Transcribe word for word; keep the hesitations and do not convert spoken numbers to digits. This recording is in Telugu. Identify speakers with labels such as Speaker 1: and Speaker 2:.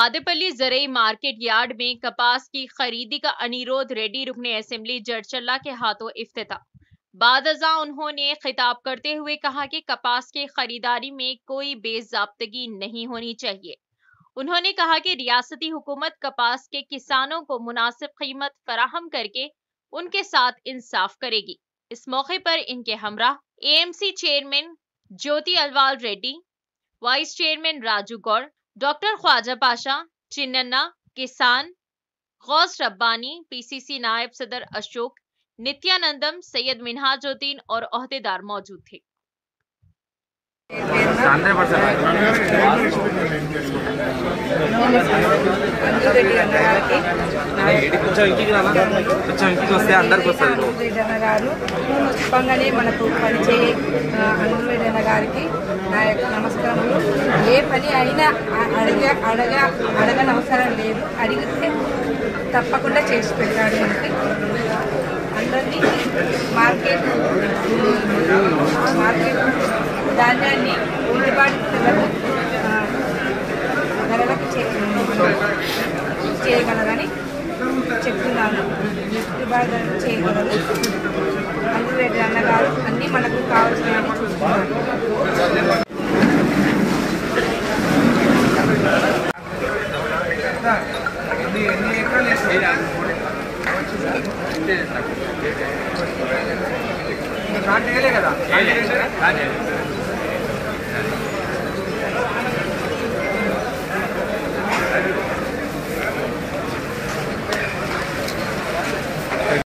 Speaker 1: बादेपल्ली जरई मार्केट यार्ड में कपास की खरीदी का अनिरोध रेड्डी रुकने असेंबली जड़चल्ला के हाथों इफ्तिताह। बाद अज़ां उन्होंने खिताब करते हुए कहा कि कपास की खरीदारी में कोई बेज़ाब्तगी नहीं होनी चाहिए। उन्होंने कहा कि रियासती हुकूमत कपास के किसानों को मुनासिब कीमत फराहम करके उनके साथ इंसाफ करेगी। इस मौके पर इनके हमरा AMC chairman Jyoti Alwal Reddy, vice chairman Raju Goud, doctor Khwaja Pasha, Chinnanna, किसान गौस रब्बानी, पीसीसी नायब सदर अशोक, नित्यानंदम, सैयद मिनहाजुद्दीन और ओहदेदार मौजूद थे।
Speaker 2: చెప్పంగానే మనకు పనిచే అనురెడ్డి అన్న గారికి నా యొక్క నమస్కారములు. ఏ పని అయినా అడగ అడగ అడగని అవసరం లేదు, అడిగితే తప్పకుండా చేసి పెట్టాడు. మనకి అందరినీ మార్కెట్ మార్కెట్ ధాన్యాన్ని గిట్టుబాటు ధరలకు చేయగలరని చెప్తున్నాను. గిట్టుబాటు ధరలు చేయగలరు. అనురెడ్డి అన్నగారు అన్నీ మనకు కావాల్సినవి చూస్తున్నారు.
Speaker 3: కదా